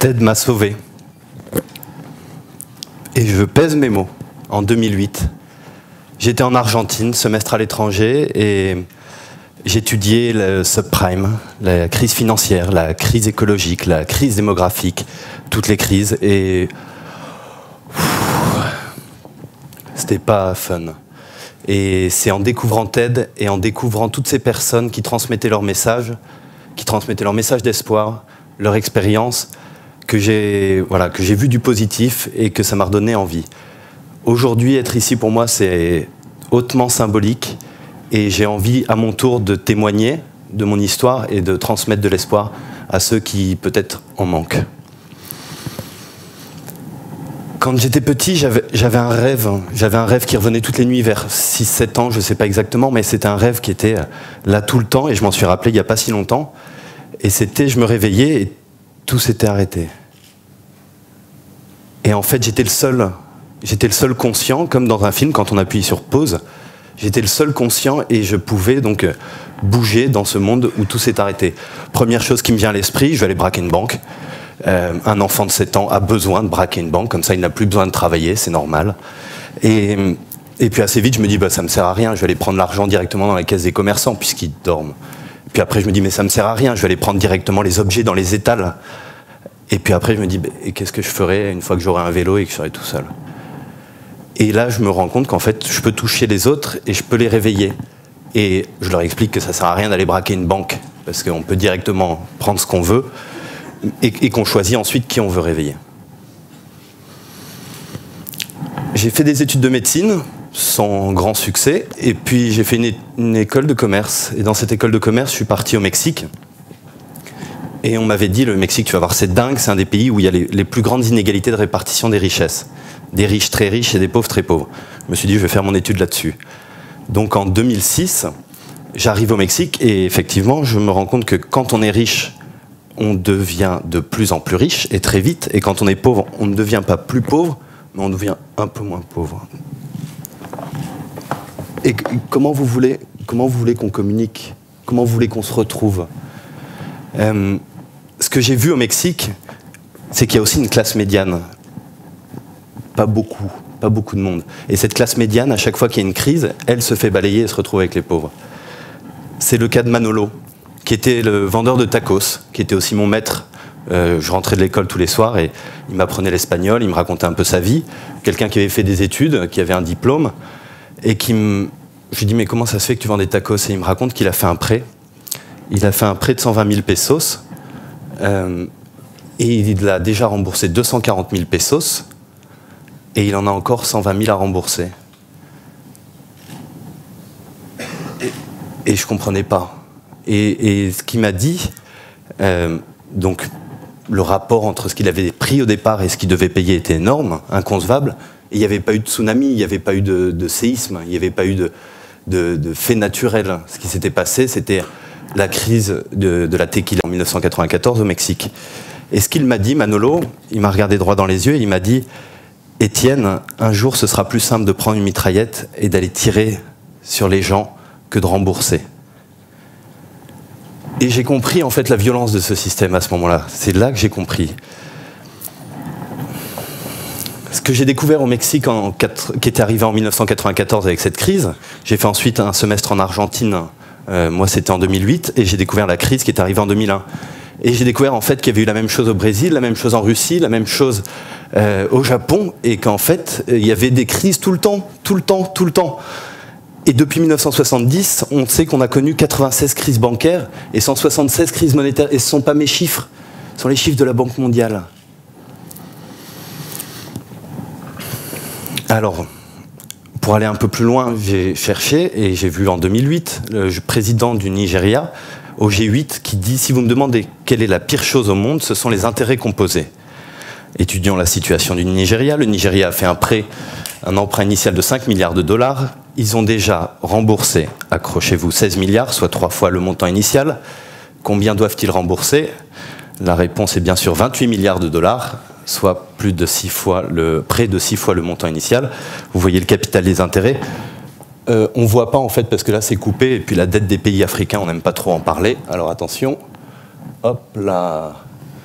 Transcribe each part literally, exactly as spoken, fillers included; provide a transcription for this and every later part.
TED m'a sauvé. Et je pèse mes mots. En deux mille huit, j'étais en Argentine, semestre à l'étranger, et j'étudiais le subprime, la crise financière, la crise écologique, la crise démographique, toutes les crises, et c'était pas fun. Et c'est en découvrant TED et en découvrant toutes ces personnes qui transmettaient leur message, qui transmettaient leur message d'espoir, leur expérience, que j'ai voilà, que j'ai vu du positif et que ça m'a redonné envie. Aujourd'hui, être ici pour moi, c'est hautement symbolique et j'ai envie à mon tour de témoigner de mon histoire et de transmettre de l'espoir à ceux qui peut-être en manquent. Quand j'étais petit, j'avais un rêve, j'avais un rêve qui revenait toutes les nuits vers six sept ans, je ne sais pas exactement, mais c'était un rêve qui était là tout le temps et je m'en suis rappelé il n'y a pas si longtemps. Et c'était, je me réveillais et tout s'était arrêté. Et en fait, j'étais le seul, j'étais le seul conscient, comme dans un film, quand on appuie sur pause, j'étais le seul conscient et je pouvais donc bouger dans ce monde où tout s'est arrêté. Première chose qui me vient à l'esprit, je vais aller braquer une banque. Euh, un enfant de sept ans a besoin de braquer une banque, comme ça il n'a plus besoin de travailler, c'est normal. Et, et puis assez vite, je me dis, bah, ça ne me sert à rien, je vais aller prendre l'argent directement dans la caisse des commerçants, puisqu'ils dorment. Puis après, je me dis, mais ça ne me sert à rien, je vais aller prendre directement les objets dans les étals. Et puis après, je me dis, bah, qu'est-ce que je ferai une fois que j'aurai un vélo et que je serai tout seul? Et là, je me rends compte qu'en fait, je peux toucher les autres et je peux les réveiller. Et je leur explique que ça ne sert à rien d'aller braquer une banque, parce qu'on peut directement prendre ce qu'on veut, et, et qu'on choisit ensuite qui on veut réveiller. J'ai fait des études de médecine, sans grand succès, et puis j'ai fait une, une école de commerce. Et dans cette école de commerce, je suis parti au Mexique. Et on m'avait dit, le Mexique, tu vas voir, c'est dingue, c'est un des pays où il y a les, les plus grandes inégalités de répartition des richesses. Des riches très riches et des pauvres très pauvres. Je me suis dit, je vais faire mon étude là-dessus. Donc en deux mille six, j'arrive au Mexique, et effectivement, je me rends compte que quand on est riche, on devient de plus en plus riche, et très vite, et quand on est pauvre, on ne devient pas plus pauvre, mais on devient un peu moins pauvre. Et comment vous voulez, comment vous voulez qu'on communique? Comment vous voulez qu'on se retrouve? euh, Ce que j'ai vu au Mexique, c'est qu'il y a aussi une classe médiane. Pas beaucoup, pas beaucoup de monde. Et cette classe médiane, à chaque fois qu'il y a une crise, elle se fait balayer et se retrouve avec les pauvres. C'est le cas de Manolo, qui était le vendeur de tacos, qui était aussi mon maître. Euh, je rentrais de l'école tous les soirs et il m'apprenait l'espagnol, il me racontait un peu sa vie. Quelqu'un qui avait fait des études, qui avait un diplôme, et qui me... Je lui dis, mais comment ça se fait que tu vends des tacos? Et il me raconte qu'il a fait un prêt. Il a fait un prêt de cent vingt mille pesos, euh, et il a déjà remboursé deux cent quarante mille pesos, et il en a encore cent vingt mille à rembourser. Et, et je ne comprenais pas. Et, et ce qu'il m'a dit, euh, donc le rapport entre ce qu'il avait pris au départ et ce qu'il devait payer était énorme, inconcevable. Et il n'y avait pas eu de tsunami, il n'y avait pas eu de, de séisme, il n'y avait pas eu de, de, de fait naturel. Ce qui s'était passé, c'était la crise de, de la tequila en mille neuf cent quatre-vingt-quatorze au Mexique. Et ce qu'il m'a dit, Manolo, il m'a regardé droit dans les yeux et il m'a dit, Étienne, un jour ce sera plus simple de prendre une mitraillette et d'aller tirer sur les gens que de rembourser. Et j'ai compris en fait la violence de ce système à ce moment-là. C'est là que j'ai compris. Ce que j'ai découvert au Mexique, en quatre, qui était arrivé en mille neuf cent quatre-vingt-quatorze avec cette crise, j'ai fait ensuite un semestre en Argentine, euh, moi c'était en deux mille huit, et j'ai découvert la crise qui est arrivée en deux mille un. Et j'ai découvert en fait qu'il y avait eu la même chose au Brésil, la même chose en Russie, la même chose euh, au Japon, et qu'en fait il y avait des crises tout le temps, tout le temps, tout le temps. Et depuis mille neuf cent soixante-dix, on sait qu'on a connu quatre-vingt-seize crises bancaires et cent soixante-seize crises monétaires. Et ce ne sont pas mes chiffres, ce sont les chiffres de la Banque mondiale. Alors, pour aller un peu plus loin, j'ai cherché et j'ai vu en deux mille huit le président du Nigeria au G huit qui dit « Si vous me demandez quelle est la pire chose au monde, ce sont les intérêts composés ». Étudions la situation du Nigeria. Le Nigeria a fait un prêt, un emprunt initial de cinq milliards de dollars. Ils ont déjà remboursé, accrochez-vous, seize milliards, soit trois fois le montant initial. Combien doivent-ils rembourser? La réponse est bien sûr vingt-huit milliards de dollars, soit plus de six fois le, près de six fois le montant initial. Vous voyez le capital des intérêts. Euh, on ne voit pas en fait parce que là c'est coupé, et puis la dette des pays africains, on n'aime pas trop en parler. Alors attention, hop là.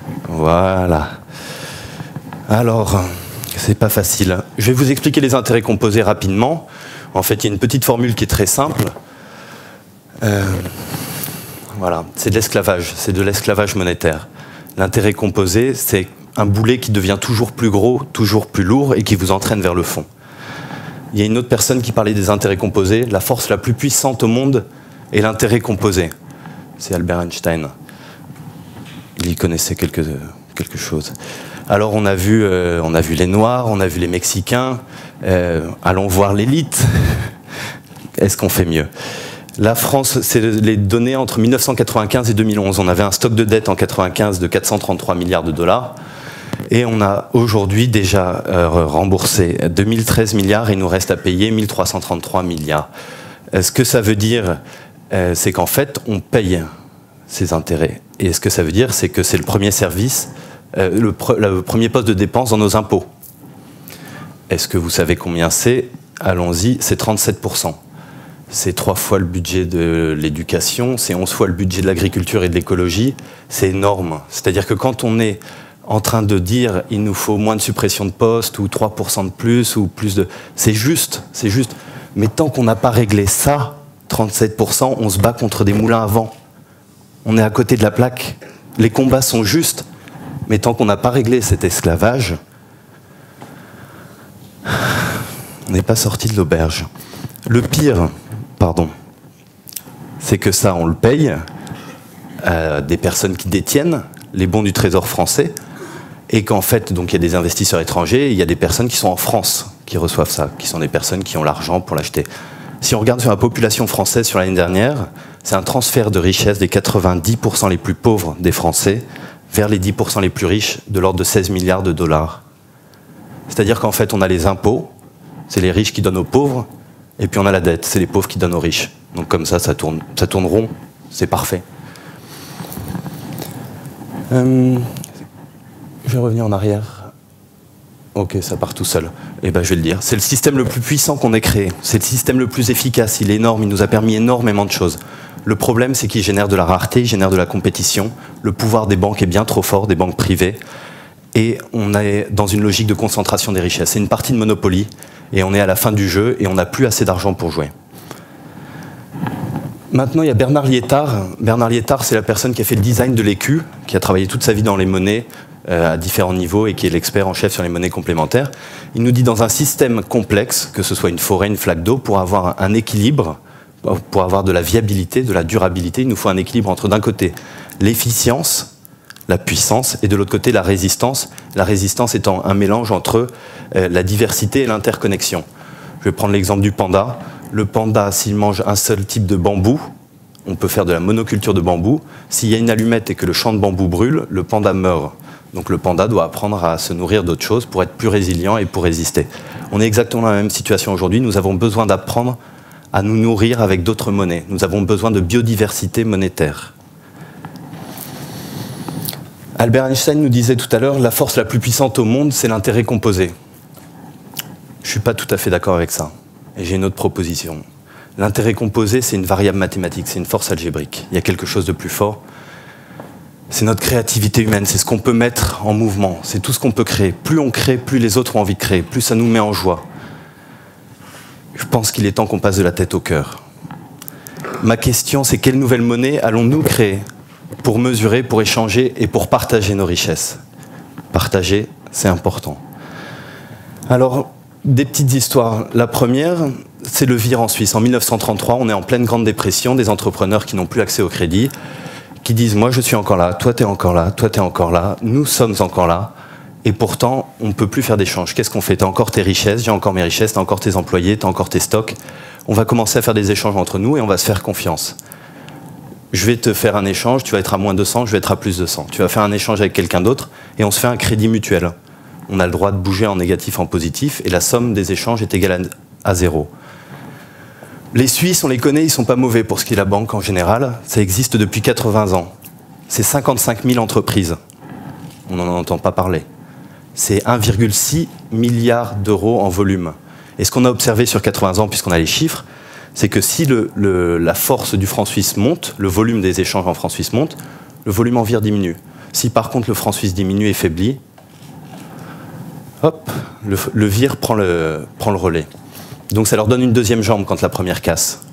Voilà. Alors, c'est pas facile. Je vais vous expliquer les intérêts composés rapidement. En fait, il y a une petite formule qui est très simple. Euh, voilà, c'est de l'esclavage, c'est de l'esclavage monétaire. L'intérêt composé, c'est un boulet qui devient toujours plus gros, toujours plus lourd et qui vous entraîne vers le fond. Il y a une autre personne qui parlait des intérêts composés. La force la plus puissante au monde est l'intérêt composé. C'est Albert Einstein. Il y connaissait quelque, quelque chose. Alors on a, vu, euh, on a vu les Noirs, on a vu les Mexicains. Euh, allons voir l'élite. Est-ce qu'on fait mieux? La France, c'est les données entre mille neuf cent quatre-vingt-quinze et deux mille onze. On avait un stock de dette en mille neuf cent quatre-vingt-quinze de quatre cent trente-trois milliards de dollars. Et on a aujourd'hui déjà euh, remboursé deux mille treize milliards et il nous reste à payer mille trois cent trente-trois milliards. Euh, ce que ça veut dire, euh, c'est qu'en fait, on paye ces intérêts. Et ce que ça veut dire, c'est que c'est le premier service, euh, le, pre le premier poste de dépense dans nos impôts. Est-ce que vous savez combien c'est? Allons-y, c'est trente-sept pour cent. C'est trois fois le budget de l'éducation, c'est onze fois le budget de l'agriculture et de l'écologie. C'est énorme. C'est-à-dire que quand on est en train de dire il nous faut moins de suppression de postes ou trois pour cent de plus ou plus de... C'est juste, c'est juste. Mais tant qu'on n'a pas réglé ça, trente-sept pour cent, on se bat contre des moulins à vent. On est à côté de la plaque. Les combats sont justes. Mais tant qu'on n'a pas réglé cet esclavage, on n'est pas sorti de l'auberge. Le pire, pardon, c'est que ça, on le paye à des personnes qui détiennent les bons du Trésor français, et qu'en fait, donc il y a des investisseurs étrangers, et il y a des personnes qui sont en France qui reçoivent ça, qui sont des personnes qui ont l'argent pour l'acheter. Si on regarde sur la population française sur l'année dernière, c'est un transfert de richesse des quatre-vingt-dix pour cent les plus pauvres des Français vers les dix pour cent les plus riches, de l'ordre de seize milliards de dollars. C'est-à-dire qu'en fait, on a les impôts, c'est les riches qui donnent aux pauvres, et puis on a la dette, c'est les pauvres qui donnent aux riches. Donc comme ça, ça tourne, ça tourne rond, c'est parfait. Euh, je vais revenir en arrière. Ok, ça part tout seul. Eh ben, je vais le dire. C'est le système le plus puissant qu'on ait créé. C'est le système le plus efficace. Il est énorme. Il nous a permis énormément de choses. Le problème, c'est qu'il génère de la rareté, il génère de la compétition. Le pouvoir des banques est bien trop fort, des banques privées. Et on est dans une logique de concentration des richesses. C'est une partie de Monopoly. Et on est à la fin du jeu et on n'a plus assez d'argent pour jouer. Maintenant, il y a Bernard Liétard. Bernard Liétard, c'est la personne qui a fait le design de l'écu, qui a travaillé toute sa vie dans les monnaies euh, à différents niveaux et qui est l'expert en chef sur les monnaies complémentaires. Il nous dit dans un système complexe, que ce soit une forêt, une flaque d'eau, pour avoir un équilibre, pour avoir de la viabilité, de la durabilité, il nous faut un équilibre entre d'un côté l'efficience, la puissance, et de l'autre côté la résistance. La résistance étant un mélange entre euh, la diversité et l'interconnexion. Je vais prendre l'exemple du panda. Le panda, s'il mange un seul type de bambou, on peut faire de la monoculture de bambou. S'il y a une allumette et que le champ de bambou brûle, le panda meurt. Donc le panda doit apprendre à se nourrir d'autres choses pour être plus résilient et pour résister. On est exactement dans la même situation aujourd'hui. Nous avons besoin d'apprendre à nous nourrir avec d'autres monnaies. Nous avons besoin de biodiversité monétaire. Albert Einstein nous disait tout à l'heure, la force la plus puissante au monde, c'est l'intérêt composé. Je ne suis pas tout à fait d'accord avec ça. Et j'ai une autre proposition. L'intérêt composé, c'est une variable mathématique, c'est une force algébrique. Il y a quelque chose de plus fort. C'est notre créativité humaine, c'est ce qu'on peut mettre en mouvement, c'est tout ce qu'on peut créer. Plus on crée, plus les autres ont envie de créer, plus ça nous met en joie. Je pense qu'il est temps qu'on passe de la tête au cœur. Ma question, c'est quelle nouvelle monnaie allons-nous créer pour mesurer, pour échanger et pour partager nos richesses? Partager, c'est important. Alors, des petites histoires. La première, c'est le V I R en Suisse. En mille neuf cent trente-trois, on est en pleine Grande Dépression, des entrepreneurs qui n'ont plus accès au crédit, qui disent « moi je suis encore là, toi t'es encore là, toi t'es encore là, nous sommes encore là ». Et pourtant, on ne peut plus faire d'échange. Qu'est-ce qu'on fait? T'as encore tes richesses, j'ai encore mes richesses, t'as encore tes employés, t'as encore tes stocks. On va commencer à faire des échanges entre nous et on va se faire confiance. Je vais te faire un échange, tu vas être à moins deux cents, je vais être à plus de cent. Tu vas faire un échange avec quelqu'un d'autre et on se fait un crédit mutuel. On a le droit de bouger en négatif, en positif, et la somme des échanges est égale à zéro. Les Suisses, on les connaît, ils ne sont pas mauvais pour ce qui est la banque en général. Ça existe depuis quatre-vingts ans. C'est cinquante-cinq mille entreprises. On n'en entend pas parler. C'est un virgule six milliard d'euros en volume. Et ce qu'on a observé sur quatre-vingts ans, puisqu'on a les chiffres, c'est que si le, le, la force du franc suisse monte, le volume des échanges en franc suisse monte, le volume en V I R diminue. Si par contre le franc suisse diminue et faiblit, hop, le, le V I R prend le, prend le relais. Donc ça leur donne une deuxième jambe quand la première casse.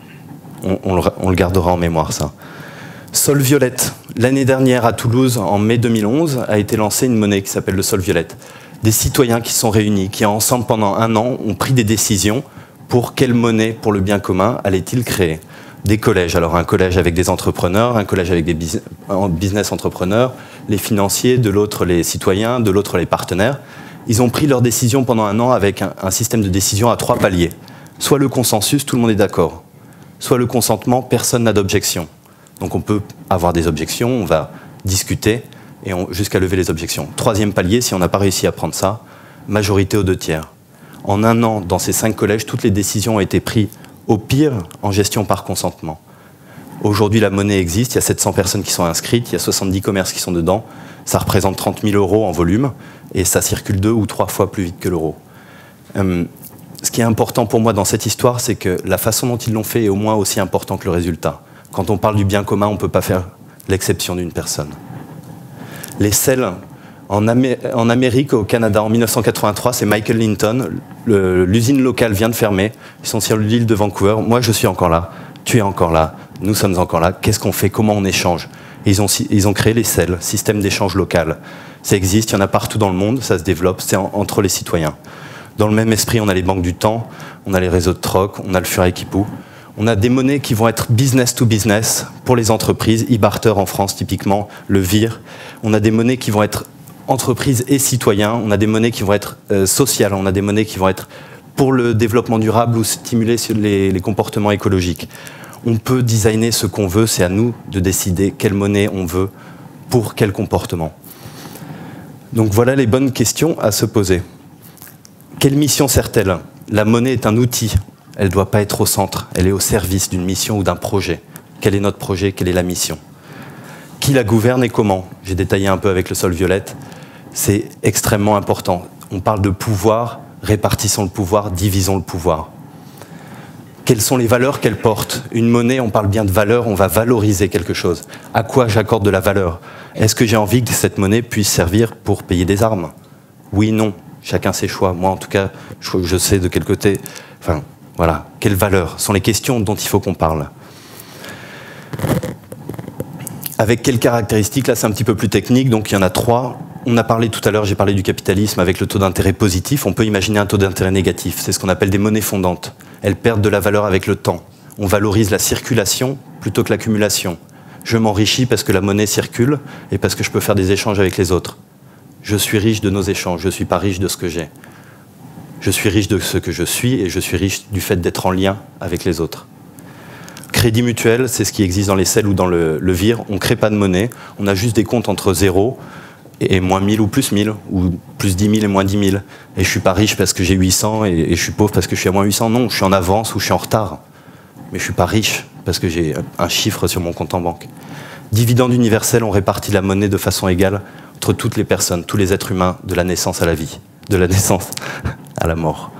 On, on, le, on le gardera en mémoire, ça. Sol violette. L'année dernière, à Toulouse, en mai deux mille onze, a été lancée une monnaie qui s'appelle le sol violette. Des citoyens qui sont réunis, qui ensemble pendant un an ont pris des décisions pour quelle monnaie pour le bien commun allait-il créer. Des collèges, alors un collège avec des entrepreneurs, un collège avec des business entrepreneurs, les financiers, de l'autre les citoyens, de l'autre les partenaires. Ils ont pris leurs décisions pendant un an avec un, un système de décision à trois paliers. Soit le consensus, tout le monde est d'accord. Soit le consentement, personne n'a d'objection. Donc on peut avoir des objections, on va discuter et jusqu'à lever les objections. Troisième palier, si on n'a pas réussi à prendre ça, majorité aux deux tiers. En un an, dans ces cinq collèges, toutes les décisions ont été prises au pire en gestion par consentement. Aujourd'hui, la monnaie existe, il y a sept cents personnes qui sont inscrites, il y a soixante-dix commerces qui sont dedans, ça représente trente mille euros en volume et ça circule deux ou trois fois plus vite que l'euro. Euh, ce qui est important pour moi dans cette histoire, c'est que la façon dont ils l'ont fait est au moins aussi important que le résultat. Quand on parle du bien commun, on ne peut pas faire l'exception d'une personne. Les sels, en, Amé en Amérique, au Canada, en mille neuf cent quatre-vingt-trois, c'est Michael Linton. L'usine locale vient de fermer. Ils sont sur l'île de Vancouver. Moi, je suis encore là. Tu es encore là. Nous sommes encore là. Qu'est-ce qu'on fait? Comment on échange? Et ils, ont, ils ont créé les sels, système d'échange local. Ça existe, il y en a partout dans le monde, ça se développe, c'est entre les citoyens. Dans le même esprit, on a les banques du temps, on a les réseaux de troc, on a le Furet qui poue. On a des monnaies qui vont être business to business pour les entreprises, e-barter en France typiquement, le V I R. On a des monnaies qui vont être entreprises et citoyens, on a des monnaies qui vont être euh, sociales, on a des monnaies qui vont être pour le développement durable ou stimuler sur les, les comportements écologiques. On peut designer ce qu'on veut, c'est à nous de décider quelle monnaie on veut pour quel comportement. Donc voilà les bonnes questions à se poser. Quelle mission sert-elle? La monnaie est un outil. Elle ne doit pas être au centre, elle est au service d'une mission ou d'un projet. Quel est notre projet? Quelle est la mission? Qui la gouverne et comment? J'ai détaillé un peu avec le sol violette. C'est extrêmement important. On parle de pouvoir, répartissons le pouvoir, divisons le pouvoir. Quelles sont les valeurs qu'elle porte? Une monnaie, on parle bien de valeur, on va valoriser quelque chose. À quoi j'accorde de la valeur? Est-ce que j'ai envie que cette monnaie puisse servir pour payer des armes? Oui, non. Chacun ses choix. Moi, en tout cas, je, je sais de quel côté... Enfin, voilà. Quelles valeurs sont les questions dont il faut qu'on parle? Avec quelles caractéristiques? Là, c'est un petit peu plus technique, donc il y en a trois. On a parlé tout à l'heure, j'ai parlé du capitalisme avec le taux d'intérêt positif. On peut imaginer un taux d'intérêt négatif. C'est ce qu'on appelle des monnaies fondantes. Elles perdent de la valeur avec le temps. On valorise la circulation plutôt que l'accumulation. Je m'enrichis parce que la monnaie circule et parce que je peux faire des échanges avec les autres. Je suis riche de nos échanges, je ne suis pas riche de ce que j'ai. Je suis riche de ce que je suis et je suis riche du fait d'être en lien avec les autres. Crédit mutuel, c'est ce qui existe dans les sels ou dans le, le V I R. On ne crée pas de monnaie, on a juste des comptes entre zéro et moins mille ou plus mille, ou plus dix mille et moins dix mille. Et je ne suis pas riche parce que j'ai huit cents et, et je suis pauvre parce que je suis à moins huit cents. Non, je suis en avance ou je suis en retard. Mais je ne suis pas riche parce que j'ai un chiffre sur mon compte en banque. Dividende universel, on répartit la monnaie de façon égale entre toutes les personnes, tous les êtres humains, de la naissance à la vie, de la naissance à la mort.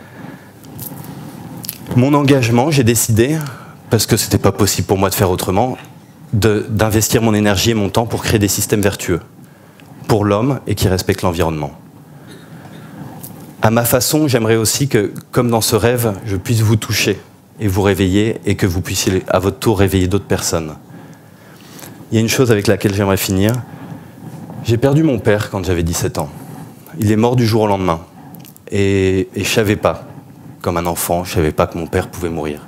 Mon engagement, j'ai décidé, parce que ce n'était pas possible pour moi de faire autrement, d'investir mon énergie et mon temps pour créer des systèmes vertueux pour l'homme et qui respectent l'environnement. À ma façon, j'aimerais aussi que, comme dans ce rêve, je puisse vous toucher et vous réveiller et que vous puissiez à votre tour réveiller d'autres personnes. Il y a une chose avec laquelle j'aimerais finir. J'ai perdu mon père quand j'avais dix-sept ans. Il est mort du jour au lendemain. Et, et je ne savais pas, comme un enfant, je ne savais pas que mon père pouvait mourir.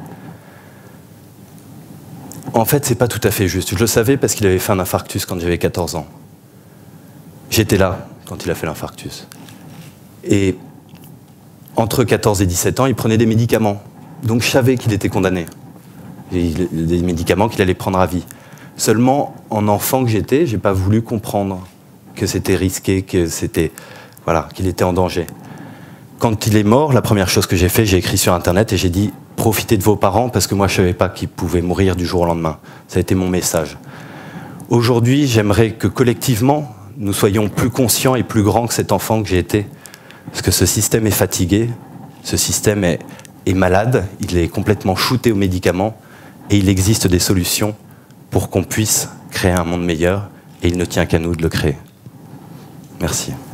En fait, ce n'est pas tout à fait juste. Je le savais parce qu'il avait fait un infarctus quand j'avais quatorze ans. J'étais là quand il a fait l'infarctus. Et entre quatorze et dix-sept ans, il prenait des médicaments. Donc je savais qu'il était condamné. Et des médicaments qu'il allait prendre à vie. Seulement, en enfant que j'étais, je n'ai pas voulu comprendre que c'était risqué, que c'était, voilà, qu'il était en danger. Quand il est mort, la première chose que j'ai fait, j'ai écrit sur Internet et j'ai dit « Profitez de vos parents parce que moi je ne savais pas qu'ils pouvaient mourir du jour au lendemain ». Ça a été mon message. Aujourd'hui, j'aimerais que collectivement, nous soyons plus conscients et plus grands que cet enfant que j'ai été. Parce que ce système est fatigué, ce système est, est malade, il est complètement shooté aux médicaments et il existe des solutions pour qu'on puisse créer un monde meilleur et il ne tient qu'à nous de le créer. Merci.